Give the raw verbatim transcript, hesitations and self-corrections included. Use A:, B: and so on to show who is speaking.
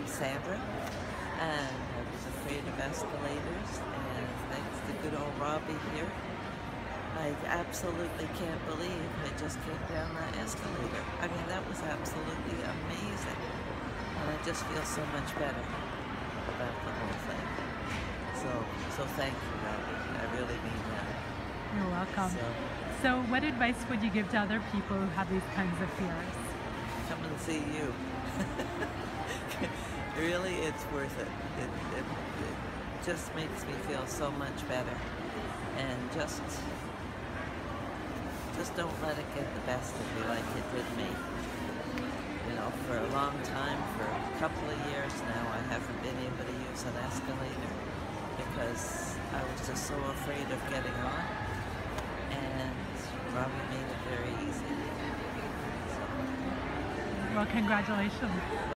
A: name's Sandra, and I was afraid of escalators, and thanks to good old Robbie here, I absolutely can't believe I just came down that escalator. I mean, that was absolutely amazing, and I just feel so much better about the whole thing. So, so thank you, Robbie. I really mean that.
B: You're welcome.
A: So,
B: So what advice would you give to other people who have these kinds of fears?
A: come and see you. Really, it's worth it. It, it. it just makes me feel so much better. And just, just don't let it get the best of you like it did me. You know, for a long time, for a couple of years now, I haven't been able to use an escalator because I was just so afraid of getting on. And Robbie made it very easy. So.
B: Well, congratulations.